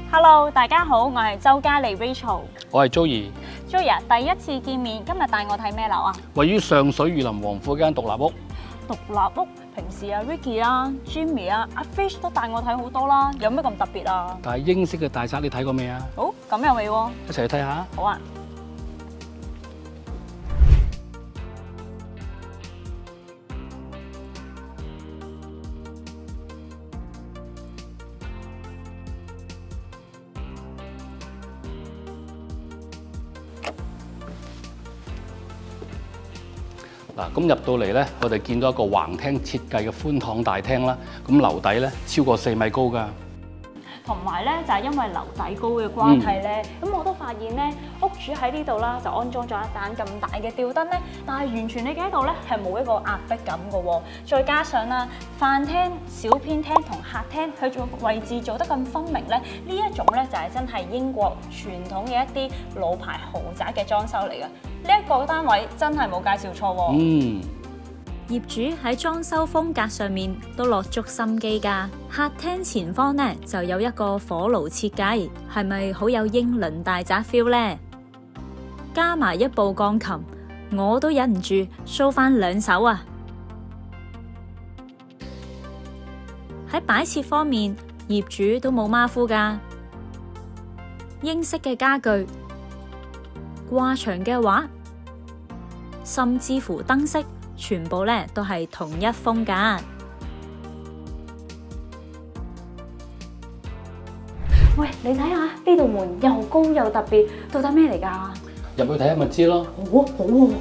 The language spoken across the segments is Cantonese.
Hello， 大家好，我係周嘉莉 Rachel。 我係 Joey。 Joey 啊，第一次見面，今日帶我睇咩樓啊？ 位於上水御林王府間獨立屋。 獨立屋，平時啊 Ricky 啊、Jimmy 啊、阿 Fish 都帶我睇好多啦，有咩咁特別啊？ 但係英式嘅大宅你睇過未啊？ 好，咁有味喎。 一齊去睇下。 好啊。 嗱，咁入到嚟咧，我哋見到一個橫廳設計嘅寬敞大廳啦。咁樓底咧超過4米高㗎。 同埋咧就係因為樓底高嘅關係咧，咁我都發現咧屋主喺呢度啦就安裝咗一盞咁大嘅吊燈咧，但係完全你喺度咧係冇一個壓迫感嘅喎。再加上啦，飯廳、小偏廳同客廳佢做位置做得咁分明咧，呢一種咧就係真係英國傳統嘅一啲老牌豪宅嘅裝修嚟嘅。呢一個單位真係冇介紹錯喎。 業主喺裝修風格上面都落足心機㗎。客廳前方呢就有一個火爐設計，係咪好有英倫大宅 feel 呢？加埋一部鋼琴，我都忍唔住 show 翻2首啊！喺擺設方面，業主都冇馬虎㗎。英式嘅家具、掛牆嘅畫，甚至乎燈飾。全部咧都係同一風格。 喂，你睇下呢道門又高又特別，到底咩嚟㗎？ 入去睇下咪知咯。 好啊，好啊。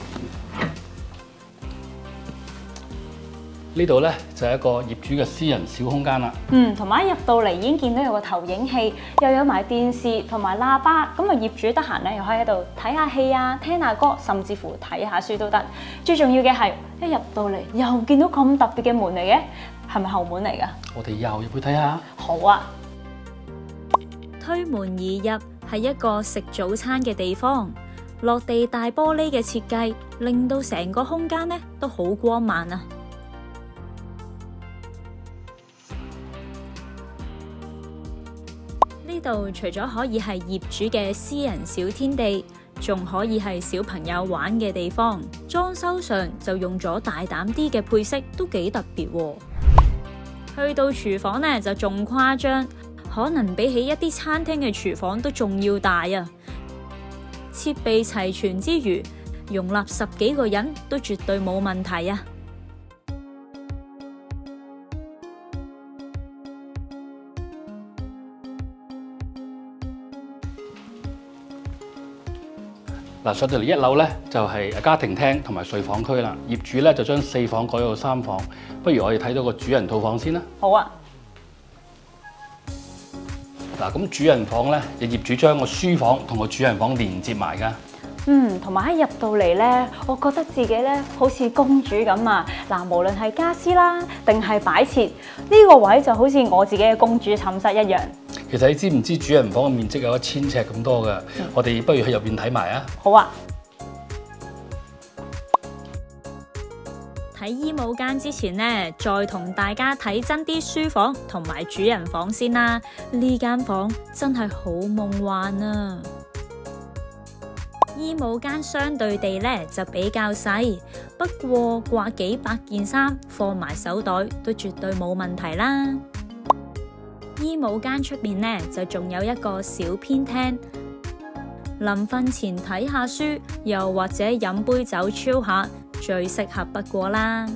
呢度咧就係一個業主嘅私人小空間啦。 同埋一入到嚟已經見到有個投影器，又有埋電視同埋喇叭，咁啊業主得閒咧又可以喺度睇下戲啊、聽下歌，甚至乎睇下書都得。最重要嘅係一入到嚟又見到咁特別嘅門嚟嘅，係咪後門嚟㗎？ 我哋又入去睇下。 好啊！ 推門而入係一個食早餐嘅地方，落地大玻璃嘅設計令到成個空間咧都好光猛啊！呢度除咗可以係業主嘅私人小天地，仲可以係小朋友玩嘅地方。裝修上就用咗大膽啲嘅配色，都幾特別喎。去到廚房呢，就仲誇張，可能比起一啲餐廳嘅廚房都仲要大啊！設備齊全之餘，容納10幾個人都絕對冇問題啊！ 嗱，上到嚟1樓咧就係家庭廳同埋睡房區啦。業主咧就將4房改到3房，不如我哋睇到個主人套房先啦。 好啊。 嗱，咁主人房咧，業主將個書房同個主人房連接埋㗎。 同埋一入到嚟咧，我覺得自己咧好似公主咁啊！嗱，無論係家私啦，定係擺設，呢個位就好似我自己嘅公主寢室一樣。 其實你知唔知主人房嘅面積有1000尺咁多㗎？我哋不如去入邊睇埋啊！ 好啊！ 睇衣帽間之前呢，再同大家睇真啲書房同埋主人房先啦。呢間房真係好夢幻啊！衣帽間相對地呢就比較細，不過掛幾百件衫，放埋手袋都絕對冇問題啦。衣帽間出面呢就仲有一個小偏廳，臨瞓前睇下書，又或者飲杯酒 chill 下，最適合不過啦。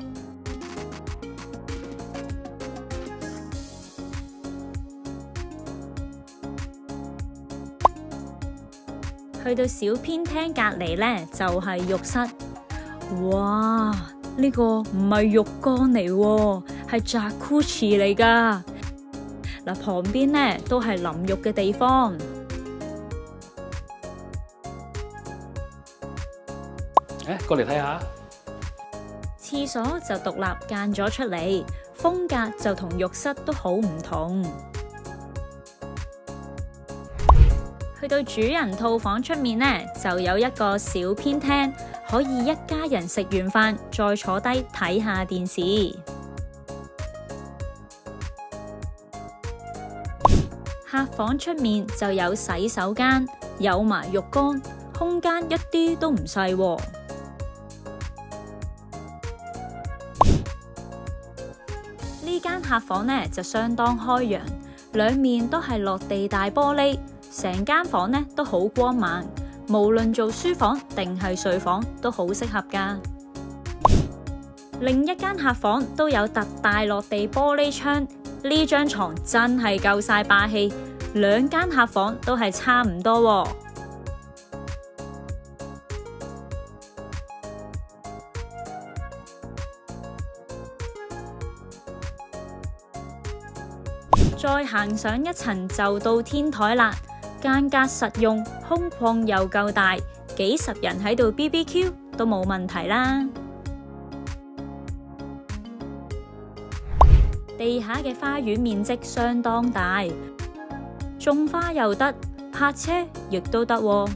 去到小偏廳隔離呢，就係浴室。哇！呢個唔係浴缸嚟喎，係 Jacuzzi 嚟㗎。嗱，旁邊呢都係淋浴嘅地方。 過嚟睇下。 廁所就獨立間咗出嚟，風格就同浴室都好唔同。去到主人套房出面呢，就有一個小偏廳，可以一家人食完飯再坐低睇下電視。 客房出面就有洗手間，有埋浴缸，空間一啲都唔細喎。呢間客房呢就相當開揚，兩面都係落地大玻璃，成間房呢都好光猛，無論做書房定係睡房都好適合㗎。另一間客房都有特大落地玻璃窗，呢張床真係夠晒霸氣，兩間客房都係差唔多喎。再行上一層就到天台啦，間隔實用，空曠又夠大，幾十人喺度 BBQ 都冇問題啦。地下嘅花園面積相當大，種花又得，泊車亦都得喎。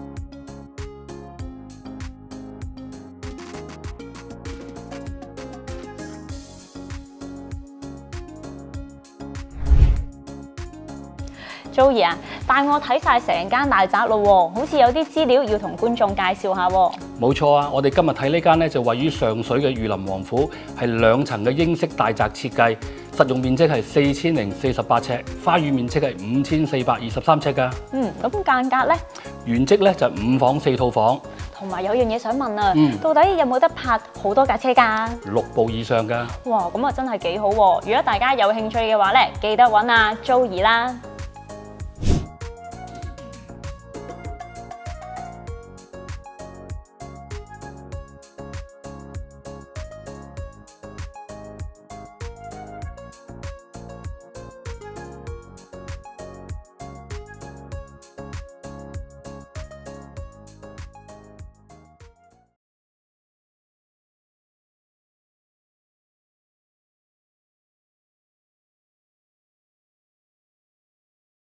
Joey 啊，帶我睇晒成間大宅咯喎，好似有啲資料要同觀眾介紹下喎。 冇錯啊，我哋今日睇呢間呢，就位於上水嘅御林王府，係2層嘅英式大宅設計，實用面積係4048尺，花園面積係5423尺㗎。 咁間隔呢？ 原則呢就5房4套房。 同埋有樣嘢想問啊，到底有冇得泊好多架車㗎 ？6部以上㗎。 哇，咁啊真係幾好喎！如果大家有興趣嘅話呢，記得揾阿 Joey 啦。